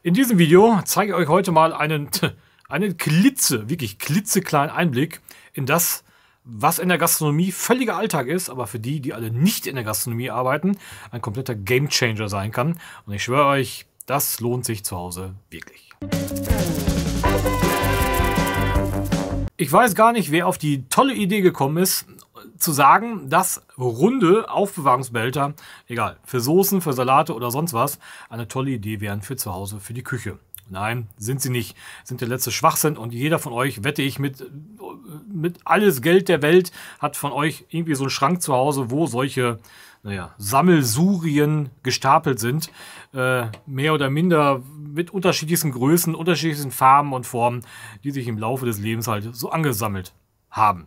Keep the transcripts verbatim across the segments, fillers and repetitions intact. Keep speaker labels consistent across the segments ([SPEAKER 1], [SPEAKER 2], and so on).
[SPEAKER 1] In diesem Video zeige ich euch heute mal einen, einen klitze, wirklich klitzekleinen Einblick in das, was in der Gastronomie völliger Alltag ist, aber für die, die alle nicht in der Gastronomie arbeiten, ein kompletter Gamechanger sein kann. Und ich schwöre euch, das lohnt sich zu Hause wirklich. Ich weiß gar nicht, wer auf die tolle Idee gekommen ist, zu sagen, dass runde Aufbewahrungsbehälter, egal, für Soßen, für Salate oder sonst was, eine tolle Idee wären für zu Hause, für die Küche. Nein, sind sie nicht. Sind der letzte Schwachsinn und jeder von euch, wette ich, mit, mit alles Geld der Welt hat von euch irgendwie so einen Schrank zu Hause, wo solche, naja, Sammelsurien gestapelt sind. Äh, mehr oder minder mit unterschiedlichsten Größen, unterschiedlichsten Farben und Formen, die sich im Laufe des Lebens halt so angesammelt haben.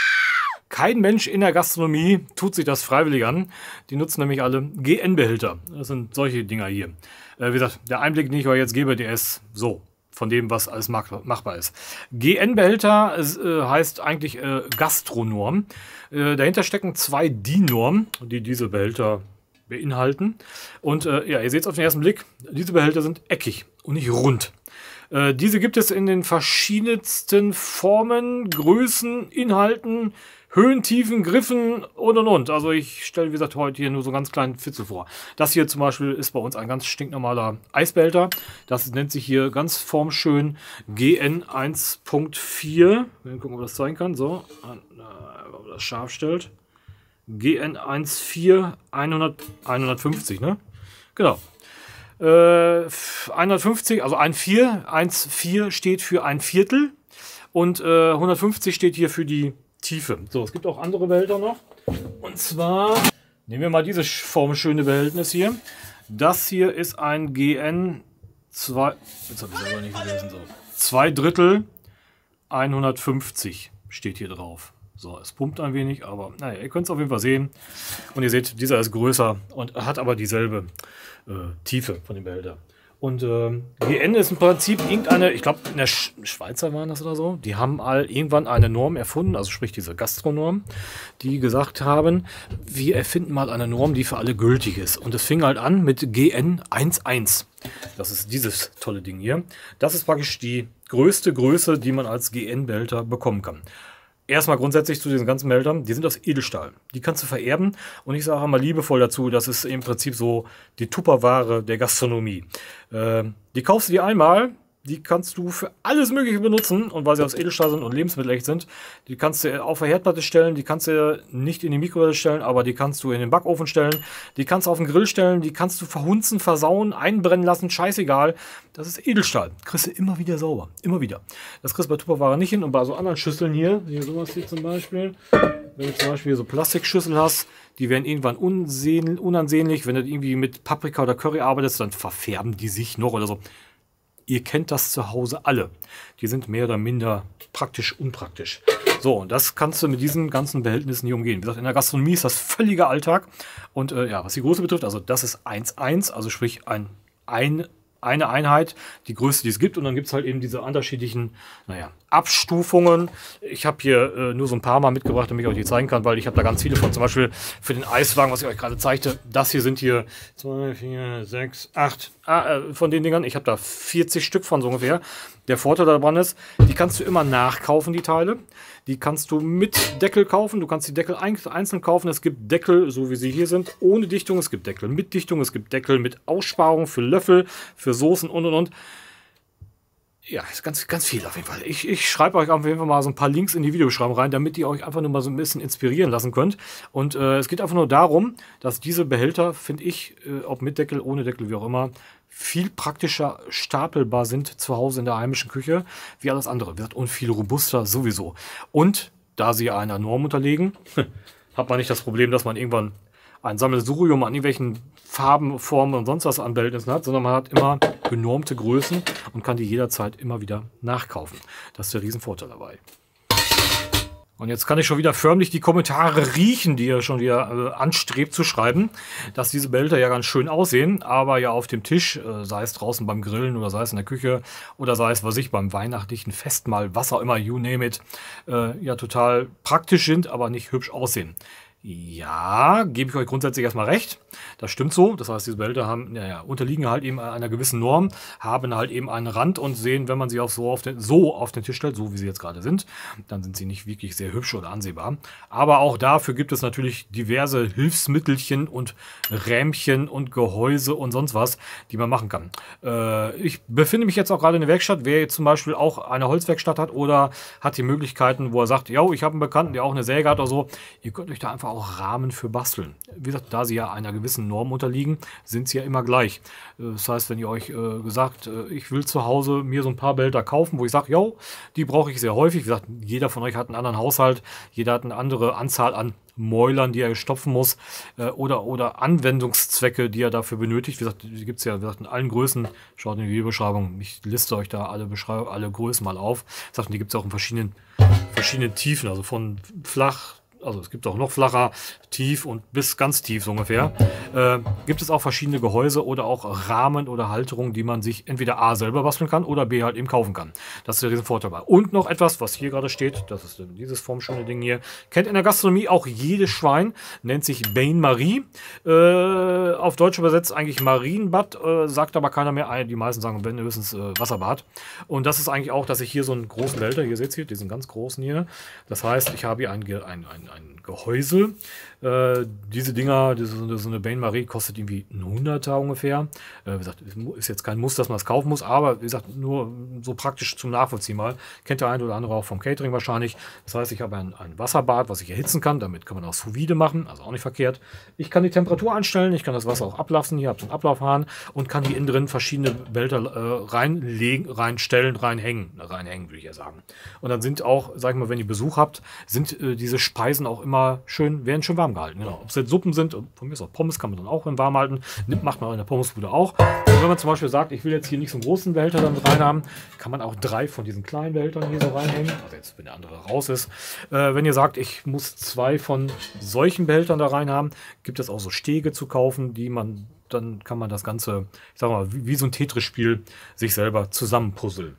[SPEAKER 1] Kein Mensch in der Gastronomie tut sich das freiwillig an. Die nutzen nämlich alle G N-Behälter. Das sind solche Dinger hier. Äh, wie gesagt, der Einblick, den ich euch jetzt gebe, der ist so, von dem, was alles machbar ist. G N-Behälter äh, heißt eigentlich äh, Gastronorm. Äh, dahinter stecken zwei D I N-Normen, die diese Behälter beinhalten. Und äh, ja, ihr seht es auf den ersten Blick, diese Behälter sind eckig und nicht rund. Äh, diese gibt es in den verschiedensten Formen, Größen, Inhalten, Höhen, Tiefen, Griffen und und und. Also ich stelle, wie gesagt, heute hier nur so einen ganz kleinen Fitzel vor. Das hier zum Beispiel ist bei uns ein ganz stinknormaler Eisbehälter. Das nennt sich hier ganz formschön G N eins Punkt vier. Wir gucken, ob das sein kann. So, ob das scharf stellt. G N eins Punkt vier hundertfünfzig, ne? Genau. Äh, hundertfünfzig, also ein vier, eins Komma vier steht für ein Viertel und äh, hundertfünfzig steht hier für die Tiefe. So, es gibt auch andere Behälter noch. Und zwar nehmen wir mal dieses formschöne Behältnis hier. Das hier ist ein G N zwei, jetzt habe ich es aber nicht gelesen, so. zwei Drittel hundertfünfzig steht hier drauf. So, es pumpt ein wenig, aber naja, ihr könnt es auf jeden Fall sehen. Und ihr seht, dieser ist größer und hat aber dieselbe äh, Tiefe von dem Behälter. Und äh, G N ist im Prinzip irgendeine, ich glaube in der Sch Schweizer waren das oder so, die haben all irgendwann eine Norm erfunden, also sprich diese Gastronorm, die gesagt haben, wir erfinden mal eine Norm, die für alle gültig ist. Und es fing halt an mit G N eins Punkt eins. Das ist dieses tolle Ding hier. Das ist praktisch die größte Größe, die man als G N-Behälter bekommen kann. Erstmal grundsätzlich zu diesen ganzen Behältern, die sind aus Edelstahl. Die kannst du vererben und ich sage mal liebevoll dazu, das ist im Prinzip so die Tupperware der Gastronomie. Äh, die kaufst du dir einmal, die kannst du für alles Mögliche benutzen und weil sie aus Edelstahl sind und lebensmittelecht sind, die kannst du auf der Herdplatte stellen, die kannst du nicht in die Mikrowelle stellen, aber die kannst du in den Backofen stellen, die kannst du auf den Grill stellen, die kannst du verhunzen, versauen, einbrennen lassen, scheißegal. Das ist Edelstahl. Kriegst du immer wieder sauber. Immer wieder. Das kriegst du bei Tupperware nicht hin und bei so anderen Schüsseln hier, hier sowas hier zum Beispiel, wenn du zum Beispiel so Plastikschüssel hast, die werden irgendwann unansehnlich. Wenn du irgendwie mit Paprika oder Curry arbeitest, dann verfärben die sich noch oder so. Ihr kennt das zu Hause alle. Die sind mehr oder minder praktisch unpraktisch. So, und das kannst du mit diesen ganzen Behältnissen hier umgehen. Wie gesagt, in der Gastronomie ist das völliger Alltag. Und äh, ja, was die Größe betrifft, also das ist eins Komma eins, also sprich ein, ein eine Einheit, die größte, die es gibt. Und dann gibt es halt eben diese unterschiedlichen, naja, Abstufungen. Ich habe hier äh, nur so ein paar Mal mitgebracht, damit ich euch die zeigen kann, weil ich habe da ganz viele von. Zum Beispiel für den Eiswagen, was ich euch gerade zeigte. Das hier sind hier zwei, vier, sechs, acht ah, äh, von den Dingern. Ich habe da vierzig Stück von so ungefähr. Der Vorteil daran ist, die kannst du immer nachkaufen, die Teile. Die kannst du mit Deckel kaufen. Du kannst die Deckel einzeln kaufen. Es gibt Deckel, so wie sie hier sind, ohne Dichtung. Es gibt Deckel mit Dichtung. Es gibt Deckel mit Aussparung für Löffel, für Soßen und und und. Ja, ist ganz, ganz viel auf jeden Fall. Ich, ich schreibe euch auf jeden Fall mal so ein paar Links in die Videobeschreibung rein, damit ihr euch einfach nur mal so ein bisschen inspirieren lassen könnt. Und äh, es geht einfach nur darum, dass diese Behälter, finde ich, äh, ob mit Deckel, ohne Deckel, wie auch immer, viel praktischer stapelbar sind zu Hause in der heimischen Küche, wie alles andere. Wie gesagt, und viel robuster sowieso. Und da sie einer Norm unterlegen, hat man nicht das Problem, dass man irgendwann ein Sammelsurium an irgendwelchen Farben, Formen und sonst was an Behältnissen hat, sondern man hat immer genormte Größen und kann die jederzeit immer wieder nachkaufen. Das ist der Riesenvorteil dabei. Und jetzt kann ich schon wieder förmlich die Kommentare riechen, die ihr schon wieder äh, anstrebt zu schreiben, dass diese Behälter ja ganz schön aussehen, aber ja auf dem Tisch, äh, sei es draußen beim Grillen oder sei es in der Küche oder sei es, was ich, beim weihnachtlichen Festmahl, was auch immer, you name it, äh, ja total praktisch sind, aber nicht hübsch aussehen. Ja, gebe ich euch grundsätzlich erstmal recht. Das stimmt so. Das heißt, diese Behälter haben, ja, ja, unterliegen halt eben einer gewissen Norm, haben halt eben einen Rand und sehen, wenn man sie auch so auf den, so auf den Tisch stellt, so wie sie jetzt gerade sind, dann sind sie nicht wirklich sehr hübsch oder ansehbar. Aber auch dafür gibt es natürlich diverse Hilfsmittelchen und Rähmchen und Gehäuse und sonst was, die man machen kann. Äh, ich befinde mich jetzt auch gerade in der Werkstatt. Wer jetzt zum Beispiel auch eine Holzwerkstatt hat oder hat die Möglichkeiten, wo er sagt, ja, ich habe einen Bekannten, der auch eine Säge hat oder so, ihr könnt euch da einfach auch Rahmen für basteln. Wie gesagt, da sie ja einer gewissen Norm unterliegen, sind sie ja immer gleich. Das heißt, wenn ihr euch äh, gesagt, äh, ich will zu Hause mir so ein paar Behälter kaufen, wo ich sage, jo, die brauche ich sehr häufig. Wie gesagt, jeder von euch hat einen anderen Haushalt, jeder hat eine andere Anzahl an Mäulern, die er stopfen muss, äh, oder, oder Anwendungszwecke, die er dafür benötigt. Wie gesagt, die gibt es ja wie gesagt, in allen Größen. Schaut in die Videobeschreibung. Ich liste euch da alle, Beschreib alle Größen mal auf. Wie gesagt, die gibt es auch in verschiedenen, verschiedenen Tiefen, also von flach. Also es gibt auch noch flacher, tief und bis ganz tief so ungefähr. Äh, gibt es auch verschiedene Gehäuse oder auch Rahmen oder Halterungen, die man sich entweder A selber basteln kann oder B halt eben kaufen kann. Das ist der riesen Vorteil. Und noch etwas, was hier gerade steht, das ist dieses formschöne Ding hier. Kennt in der Gastronomie auch jedes Schwein, nennt sich Bain-Marie. Äh, auf Deutsch übersetzt eigentlich Marienbad, äh, sagt aber keiner mehr. Die meisten sagen, wenn höchstens äh, Wasserbad. Und das ist eigentlich auch, dass ich hier so einen großen Behälter, hier seht ihr, diesen ganz großen hier. Das heißt, ich habe hier ein, ein, ein ein Gehäuse. Äh, diese Dinger, diese, so eine Bain-Marie kostet irgendwie ein Hunderter ungefähr. Äh, wie gesagt, ist jetzt kein Muss, dass man es kaufen muss, aber wie gesagt, nur so praktisch zum Nachvollziehen mal. Kennt der eine oder andere auch vom Catering wahrscheinlich. Das heißt, ich habe ein, ein Wasserbad, was ich erhitzen kann. Damit kann man auch sous vide machen, also auch nicht verkehrt. Ich kann die Temperatur einstellen, ich kann das Wasser auch ablassen. Hier habe ich einen Ablaufhahn und kann hier innen drin verschiedene Behälter äh, reinlegen, reinstellen, reinhängen. Reinhängen, würde ich ja sagen. Und dann sind auch, sag ich mal, wenn ihr Besuch habt, sind äh, diese Speisen auch immer schön, werden schön warm gehalten. Genau. Ob es jetzt Suppen sind, von mir ist auch Pommes, kann man dann auch warm halten. Nimmt, macht man in der Pommesbude auch. Und wenn man zum Beispiel sagt, ich will jetzt hier nicht so einen großen Behälter damit rein haben, kann man auch drei von diesen kleinen Behältern hier so reinhängen. Also jetzt, wenn der andere raus ist. Äh, wenn ihr sagt, ich muss zwei von solchen Behältern da rein haben, gibt es auch so Stege zu kaufen, die man, dann kann man das Ganze, ich sag mal, wie, wie so ein Tetris-Spiel sich selber zusammenpuzzeln.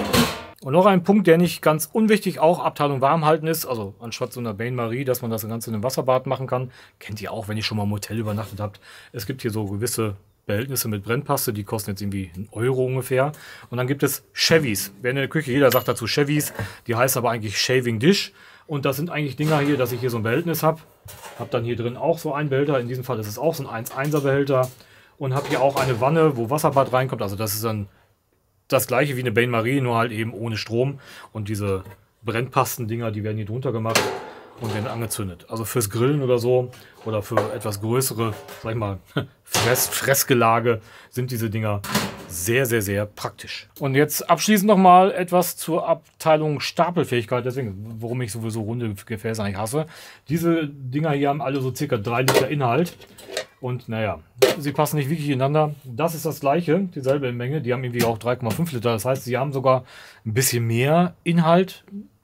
[SPEAKER 1] Und noch ein Punkt, der nicht ganz unwichtig auch Abteilung warm halten ist, also anstatt so einer Bain-Marie, dass man das Ganze in einem Wasserbad machen kann. Kennt ihr auch, wenn ihr schon mal im Hotel übernachtet habt. Es gibt hier so gewisse Behältnisse mit Brennpaste, die kosten jetzt irgendwie einen Euro ungefähr. Und dann gibt es Chevys. Wer in der Küche, jeder sagt dazu Chevys, die heißt aber eigentlich Shaving Dish. Und das sind eigentlich Dinger hier, dass ich hier so ein Behältnis habe. Habe dann hier drin auch so einen Behälter, in diesem Fall ist es auch so ein eins Komma eins er Behälter. Und habe hier auch eine Wanne, wo Wasserbad reinkommt, also das ist dann das gleiche wie eine Bain-Marie, nur halt eben ohne Strom. Und diese Brennpasten-Dinger, die werden hier drunter gemacht und werden angezündet. Also fürs Grillen oder so oder für etwas größere, sag ich mal, Fress Fressgelage sind diese Dinger sehr, sehr, sehr praktisch. Und jetzt abschließend noch mal etwas zur Abteilung Stapelfähigkeit. Deswegen, warum ich sowieso runde Gefäße eigentlich hasse. Diese Dinger hier haben alle so circa drei Liter Inhalt. Und naja, sie passen nicht wirklich ineinander. Das ist das gleiche, dieselbe Menge. Die haben irgendwie auch drei Komma fünf Liter. Das heißt, sie haben sogar ein bisschen mehr Inhalt,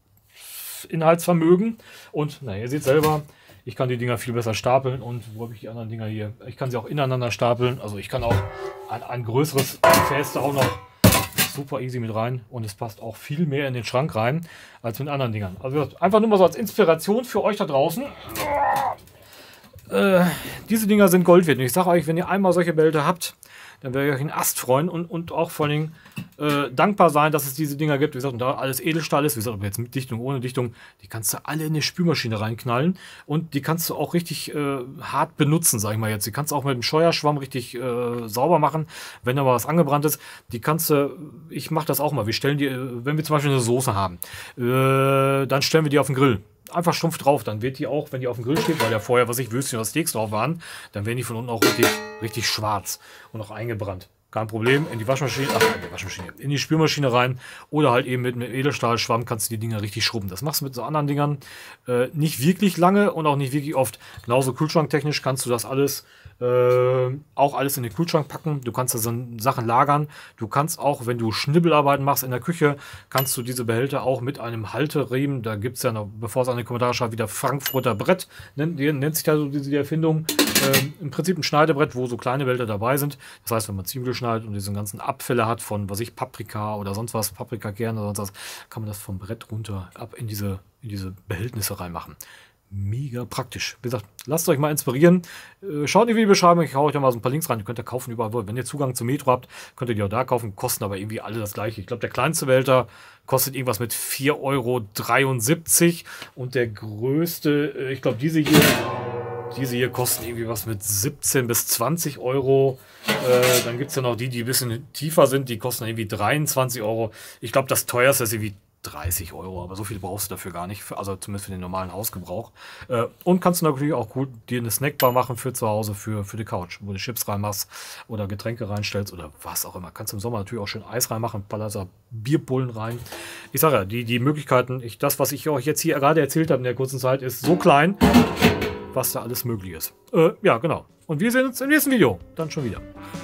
[SPEAKER 1] Inhaltsvermögen. Und naja, ihr seht selber, ich kann die Dinger viel besser stapeln. Und wo habe ich die anderen Dinger hier? Ich kann sie auch ineinander stapeln. Also ich kann auch ein, ein größeres Gefäß da auch noch super easy mit rein. Und es passt auch viel mehr in den Schrank rein als mit anderen Dingern. Also einfach nur mal so als Inspiration für euch da draußen. Äh, diese Dinger sind Gold wert. Und ich sage euch, wenn ihr einmal solche Behälter habt, dann werdet ihr euch einen Ast freuen und, und auch vor allen Dingen äh, dankbar sein, dass es diese Dinger gibt. Wie gesagt, und da alles Edelstahl ist, wie gesagt, ob jetzt mit Dichtung, ohne Dichtung, die kannst du alle in eine Spülmaschine reinknallen und die kannst du auch richtig äh, hart benutzen, sag ich mal jetzt. Die kannst du auch mit dem Scheuerschwamm richtig äh, sauber machen, wenn da mal was angebrannt ist. Die kannst du, ich mache das auch mal. Wir stellen die, wenn wir zum Beispiel eine Soße haben, äh, dann stellen wir die auf den Grill. Einfach stumpf drauf, dann wird die auch, wenn die auf dem Grill steht, weil ja vorher, was ich Würstchen oder Steaks drauf waren, dann werden die von unten auch richtig, richtig schwarz und auch eingebrannt. Kein Problem, in die Waschmaschine, ach, in die Waschmaschine, in die Spülmaschine rein oder halt eben mit einem Edelstahlschwamm kannst du die Dinger richtig schrubben. Das machst du mit so anderen Dingern äh, nicht wirklich lange und auch nicht wirklich oft. Genauso kühlschranktechnisch kannst du das alles äh, auch alles in den Kühlschrank packen. Du kannst da so Sachen lagern. Du kannst auch, wenn du Schnibbelarbeiten machst in der Küche, kannst du diese Behälter auch mit einem Halterriemen, da gibt es ja noch, bevor es an die Kommentare schreibt, wieder Frankfurter Brett, nennt, nennt sich da so diese Erfindung. Ähm, Im Prinzip ein Schneidebrett, wo so kleine Behälter dabei sind. Das heißt, wenn man Zwiebel schneidet und diesen ganzen Abfälle hat von, was ich, Paprika oder sonst was, Paprikakerne oder sonst was, kann man das vom Brett runter ab in diese, in diese Behältnisse reinmachen. mega praktisch. Wie gesagt, lasst euch mal inspirieren. Äh, schaut in die Videobeschreibung, ich hau euch da mal so ein paar Links rein. Die könnt ihr kaufen überall. Wenn ihr Zugang zum Metro habt, könnt ihr die auch da kaufen. Kosten aber irgendwie alle das gleiche. Ich glaube, der kleinste Behälter kostet irgendwas mit vier Euro dreiundsiebzig und der größte, äh, ich glaube, diese hier, diese hier kosten irgendwie was mit siebzehn bis zwanzig Euro. Äh, dann gibt es ja noch die, die ein bisschen tiefer sind. Die kosten irgendwie dreiundzwanzig Euro. Ich glaube, das teuerste ist irgendwie dreißig Euro, aber so viel brauchst du dafür gar nicht, für, also zumindest für den normalen Hausgebrauch. Äh, und kannst du natürlich auch gut dir eine Snackbar machen für zu Hause, für, für die Couch, wo du Chips reinmachst oder Getränke reinstellst oder was auch immer. Kannst du im Sommer natürlich auch schön Eis reinmachen, Palazzo Bierbullen rein. Ich sage ja, die, die Möglichkeiten, ich, das, was ich euch jetzt hier gerade erzählt habe in der kurzen Zeit, ist so klein, was da alles möglich ist. Äh, ja, genau. Und wir sehen uns im nächsten Video dann schon wieder.